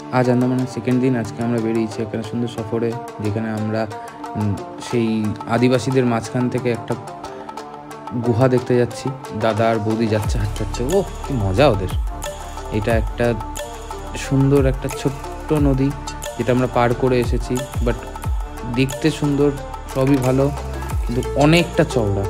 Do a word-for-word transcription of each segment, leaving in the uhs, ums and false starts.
আজ আন্দামানের সেকেন্ড দিন। আজকে আমরা বেরিয়েছি এখানে সুন্দর সফরে, যেখানে আমরা সেই আদিবাসীদের মাঝখান থেকে একটা গুহা দেখতে যাচ্ছি। দাদা আর বৌদি যাচ্ছে হাঁটতে হাঁটতে। ও কি মজা ওদের! এটা একটা সুন্দর একটা ছোট্ট নদী যেটা আমরা পার করে এসেছি, বাট দেখতে সুন্দর, সবই ভালো, কিন্তু অনেকটা চওড়া।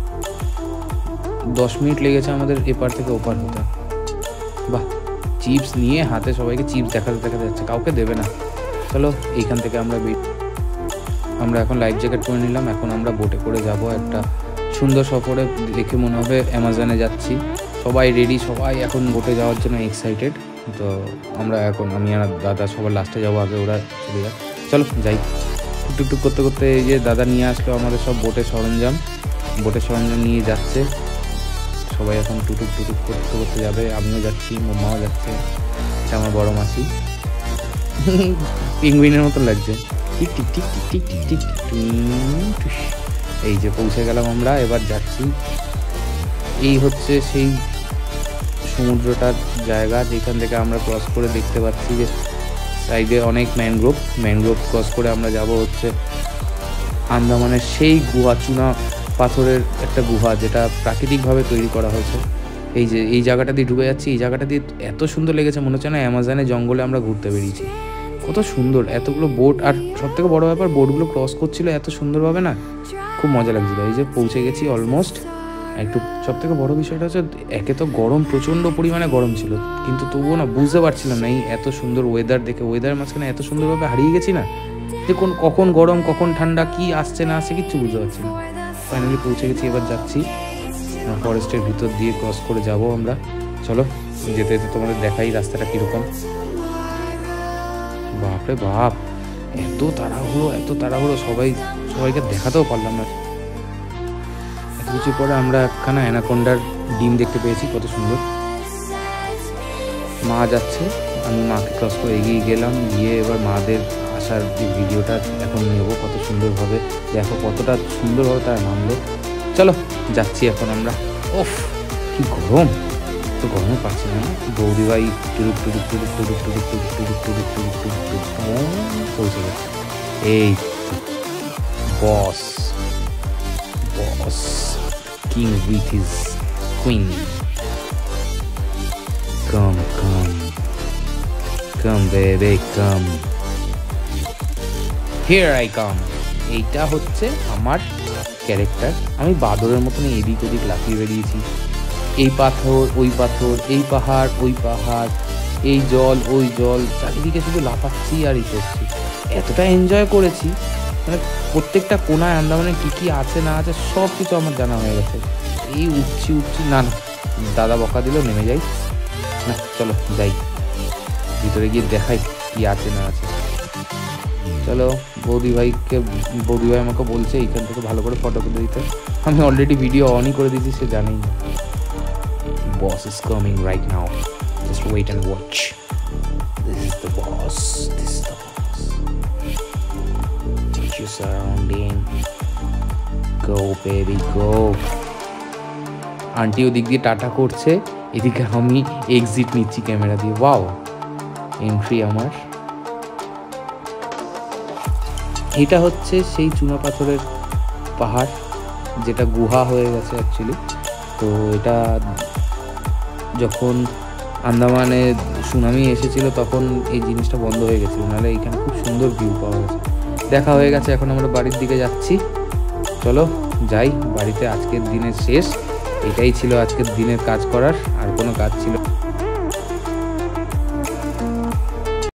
দশ মিনিট লেগেছে আমাদের এপার থেকে ওপার হতে। বাহ, চিপস নিয়ে হাতে সবাইকে চিপস দেখাতে দেখাতে যাচ্ছে, কাউকে দেবে না। চলো এইখান থেকে আমরা আমরা এখন লাইফ জ্যাকেট করে নিলাম। এখন আমরা বোটে করে যাব একটা সুন্দর সফরে। দেখে মনে হবে অ্যামাজনে যাচ্ছি। সবাই রেডি, সবাই এখন বোটে যাওয়ার জন্য এক্সাইটেড। তো আমরা এখন, আমি আর দাদা সবার লাস্টে যাবো, আগে ওরা চলে যায়। চলো যাই। টুকটুক করতে করতে এই যে দাদা নিয়ে আসলো আমাদের সব বোটের সরঞ্জাম। বোটের সরঞ্জাম নিয়ে যাচ্ছে সবাই। এখন টুটুক টুটুক করতে করতে যাবে। আমিও যাচ্ছি, মোম্মাও যাচ্ছে। এটা আমার বড় মাসি, পেঙ্গুইনের মতো লাগছে। টিক টিক টিক টিক টিক টিক টিক। এই যে পৌঁছে গেলাম আমরা, এবার যাচ্ছি। এই হচ্ছে সেই সমুদ্রটার জায়গা যেখান থেকে আমরা ক্রস করে দেখতে পাচ্ছি যে সাইডে অনেক ম্যানগ্রোভ। ম্যানগ্রোভ ক্রস করে আমরা যাব হচ্ছে আন্দামানের সেই গুহা, চুনা পাথরের একটা গুহা যেটা প্রাকৃতিকভাবে তৈরি করা হয়েছে। এই যে এই জায়গাটা দিয়ে ঢুকে যাচ্ছি। এই জায়গাটা দিয়ে এত সুন্দর লেগেছে, মনে হচ্ছে না অ্যামাজনে জঙ্গলে আমরা ঘুরতে বেরিয়েছি। কত সুন্দর, এতগুলো বোট, আর সব থেকে বড়ো ব্যাপার বোটগুলো ক্রস করছিল এত সুন্দরভাবে না, খুব মজা লাগছিল। এই যে পৌঁছে গেছি অলমোস্ট। একটু সব থেকে বড়ো বিষয়টা হচ্ছে একে তো গরম, প্রচণ্ড পরিমাণে গরম ছিল, কিন্তু তবুও না বুঝতে পারছিলাম না এই এত সুন্দর ওয়েদার দেখে। ওয়েদার মাঝখানে এত সুন্দরভাবে হারিয়ে গেছি না, যে কোন কখন গরম কখন ঠান্ডা, কি আসছে না আসছে কিচ্ছু বুঝতে পারছি না। ফাইনালি পৌঁছে গেছি। এবার যাচ্ছি ফরেস্টের ভিতর দিয়ে ক্রস করে যাব আমরা। চলো যেতে যেতে তোমাদের দেখাই রাস্তাটা কীরকম। বাপরে বাপ, এত তাড়াহুড়ো এত তাড়াহুড়ো, সবাই সবাইকে দেখাতেও পারলাম না। এত কিছু পরে আমরা একখানা অ্যানাকোন্ডার ডিম দেখতে পেয়েছি, কত সুন্দর। মা যাচ্ছে, আমি মাকে ক্রস করে এগিয়ে গেলাম। গিয়ে এবার মাদের আসার যে ভিডিওটা এখন নেব, কত সুন্দরভাবে দেখো, কতটা সুন্দরভাবে তারা নামলো। চলো যাচ্ছি এখন আমরা। ওফ কি গরম, তো গরমে পাচ্ছি না। বৌদি ভাই টুরুক টুরুক টুরুক টুরুক টুরুক টুরুক টুরুক টুরুক টুরুক টুরুক টুরুক পৌঁছে গেছে। এই boss boss king with his queen. Come come come baby come, here I come. এইটা হচ্ছে আমার ক্যারেক্টার। আমি বাদরের মতন এদিক ওদিক লাফিয়ে বেরিয়েছি। এই পাথর ওই পাথর, এই পাহাড় ওই পাহাড়, এই জল ওই জল, চারিদিকে শুধু লাফাচ্ছি আর ই করছি। এতটা এনজয় করেছি, মানে প্রত্যেকটা কোনায় আন্দামানে কী কী আছে না আছে সব কিছু আমার জানা হয়ে গেছে। এই উঠছি উঠছি না না দাদা বকা দিল, নেমে যাই না। চলো যাই, ভিতরে গিয়ে দেখাই কি আছে না আছে। চলো, বৌদি ভাইকে বৌদি ভাই আমাকে বলছে এইখান থেকে ভালো করে ফটো তুলে দিতে। আমি অলরেডি ভিডিও অনই করে দিয়েছি, সে জানেই না। Boss is coming right now. Just wait and watch. This is the boss. This is the boss. Check your surrounding. Go baby go. Aunty ওদিক দিয়ে টাটা করছে, এদিকে আমি এক্সিট নিচ্ছি ক্যামেরা দিয়ে। ওয়াও, এন্ট্রি আমার। এটা হচ্ছে সেই চুনা পাথরের পাহাড় যেটা গুহা হয়ে গেছে অ্যাকচুয়ালি। তো এটা যখন আন্দামানে সুনামি এসেছিল তখন এই জিনিসটা বন্ধ হয়ে গেছিলো, নাহলে এইখানে খুব সুন্দর ভিউ পাওয়া গেছে। দেখা হয়ে গেছে, এখন আমরা বাড়ির দিকে যাচ্ছি। চলো যাই বাড়িতে। আজকের দিনের শেষ, এটাই ছিল আজকের দিনের কাজ করার, আর কোনো কাজ ছিল